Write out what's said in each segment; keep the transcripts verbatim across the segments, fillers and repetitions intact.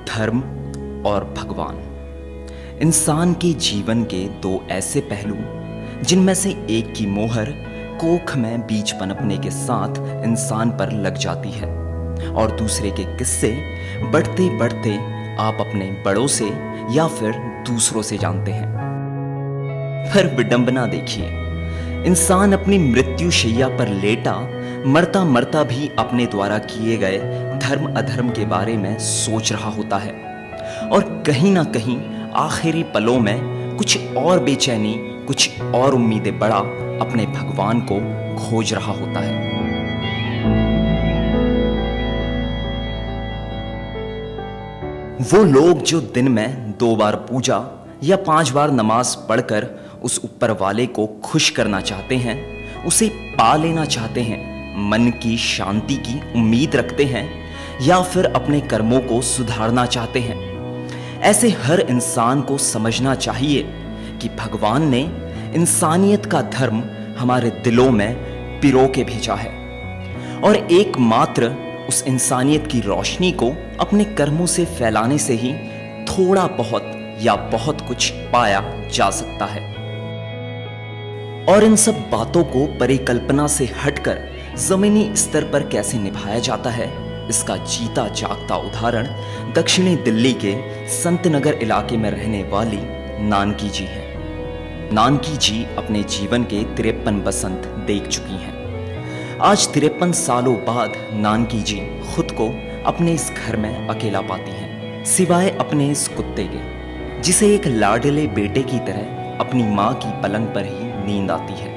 धर्म और भगवान इंसान के जीवन के दो ऐसे पहलू जिनमें से एक की मोहर कोख में बीज पनपने के साथ इंसान पर लग जाती है और दूसरे के किस्से बढ़ते बढ़ते आप अपने बड़ों से या फिर दूसरों से जानते हैं। पर विडंबना देखिए, इंसान अपनी मृत्यु शैया पर लेटा मरता मरता भी अपने द्वारा किए गए धर्म अधर्म के बारे में सोच रहा होता है और कहीं ना कहीं आखिरी पलों में कुछ और बेचैनी, कुछ और उम्मीदें बड़ा अपने भगवान को खोज रहा होता है। वो लोग जो दिन में दो बार पूजा या पांच बार नमाज पढ़कर उस ऊपर वाले को खुश करना चाहते हैं, उसे पा लेना चाहते हैं, मन की शांति की उम्मीद रखते हैं या फिर अपने कर्मों को सुधारना चाहते हैं, ऐसे हर इंसान को समझना चाहिए कि भगवान ने इंसानियत का धर्म हमारे दिलों में पिरो के भेजा है और एकमात्र उस इंसानियत की रोशनी को अपने कर्मों से फैलाने से ही थोड़ा बहुत या बहुत कुछ पाया जा सकता है। और इन सब बातों को परिकल्पना से हटकर जमीनी स्तर पर कैसे निभाया जाता है, इसका जीता जागता उदाहरण दक्षिणी दिल्ली के संत नगर इलाके में रहने वाली नानकी जी है। नानकी जी अपने जीवन के तिरपन बसंत देख चुकी हैं। आज तिरपन सालों बाद नानकी जी खुद को अपने इस घर में अकेला पाती हैं, सिवाय अपने इस कुत्ते के, जिसे एक लाडले बेटे की तरह अपनी माँ की पलंग पर ही नींद आती है।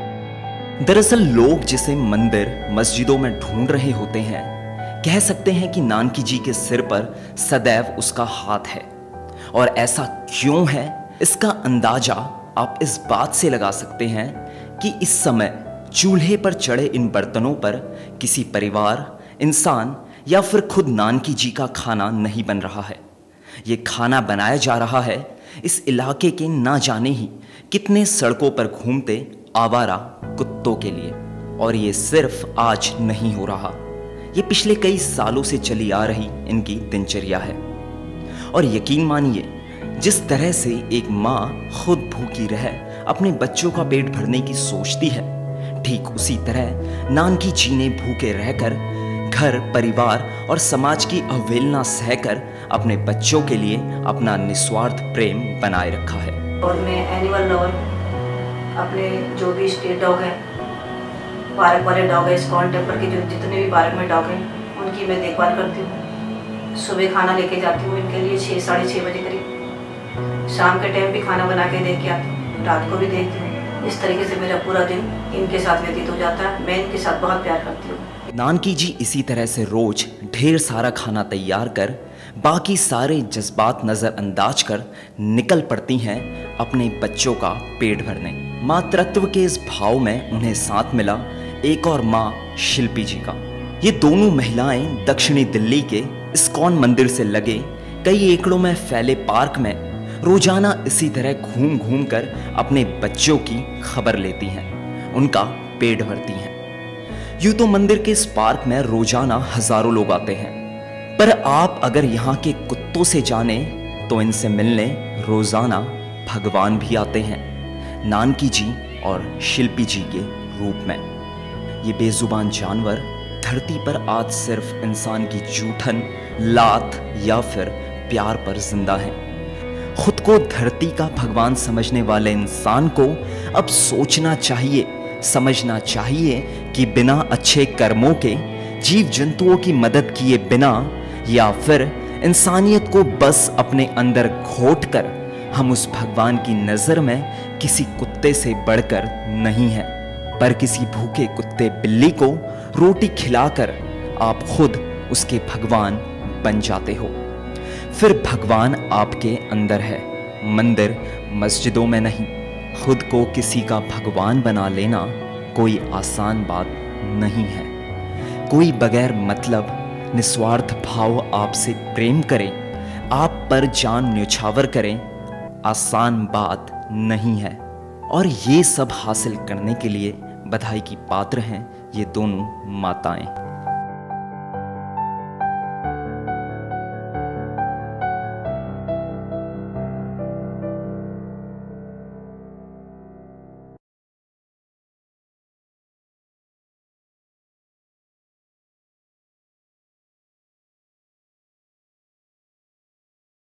दरअसल लोग जिसे मंदिर मस्जिदों में ढूंढ रहे होते हैं, कह सकते हैं कि नानकी जी के सिर पर सदैव उसका हाथ है। और ऐसा क्यों है, इसका अंदाजा आप इस बात से लगा सकते हैं कि इस समय चूल्हे पर चढ़े इन बर्तनों पर किसी परिवार, इंसान या फिर खुद नानकी जी का खाना नहीं बन रहा है। ये खाना बनाया जा रहा है इस इलाके के ना जाने ही कितने सड़कों पर घूमते आवारा कुत्तों के लिए। और ये सिर्फ आज नहीं हो रहा, ये पिछले कई सालों से चली आ रही इनकी दिनचर्या है। और यकीन मानिए, जिस तरह से एक माँ खुद भूखी रह अपने बच्चों का पेट भरने की सोचती है, ठीक उसी तरह नानकी जी ने भूखे रहकर घर, परिवार और समाज की अवहेलना सहकर अपने बच्चों के लिए अपना निस्वार्थ प्रेम बनाए रखा है। और मैं एनिमल लवर, अपने जो भी स्ट्रीट डॉग है, पार्क वाले डॉग है, इस्कॉन टेम्पल के जो जितने भी पार्क में डॉग हैं, उनकी मैं देखभाल करती हूँ। सुबह खाना लेके जाती हूँ इनके लिए छः साढ़े छः बजे करीब, शाम के टाइम भी खाना बना के दे के आती हूँ, रात को भी देखती हूँ। इस तरीके से मेरा पूरा दिन इनके साथ व्यतीत हो जाता है। मैं इनके साथ बहुत प्यार करती हूँ। नानकी जी इसी तरह से रोज ढेर सारा खाना तैयार कर बाकी सारे जज्बात नज़रअंदाज कर निकल पड़ती हैं अपने बच्चों का पेट भरने। मातृत्व के इस भाव में उन्हें साथ मिला एक और माँ शिल्पी जी का। ये दोनों महिलाएं दक्षिणी दिल्ली के इस्कॉन मंदिर से लगे कई एकड़ों में फैले पार्क में रोजाना इसी तरह घूम घूम कर अपने बच्चों की खबर लेती हैं, उनका पेट भरती हैं। यूं तो मंदिर के इस पार्क में रोजाना हजारों लोग आते हैं, पर आप अगर यहाँ के कुत्तों से जाने तो इनसे मिलने रोजाना भगवान भी आते हैं, नानकी जी और शिल्पी जी के रूप में। ये बेजुबान जानवर धरती पर आज सिर्फ इंसान की जूठन, लात या फिर प्यार पर जिंदा है। खुद को धरती का भगवान समझने वाले इंसान को अब सोचना चाहिए, समझना चाहिए कि बिना अच्छे कर्मों के, जीव जंतुओं की मदद किए बिना या फिर इंसानियत को बस अपने अंदर घोट कर हम उस भगवान की नज़र में किसी कुत्ते से बढ़कर नहीं हैं, पर किसी भूखे कुत्ते बिल्ली को रोटी खिलाकर आप खुद उसके भगवान बन जाते हो। फिर भगवान आपके अंदर है, मंदिर मस्जिदों में नहीं। खुद को किसी का भगवान बना लेना कोई आसान बात नहीं है। कोई बगैर मतलब निस्वार्थ भाव आपसे प्रेम करे, आप पर जान न्यौछावर करें, आसान बात नहीं है। और ये सब हासिल करने के लिए बधाई की पात्र हैं ये दोनों माताएं।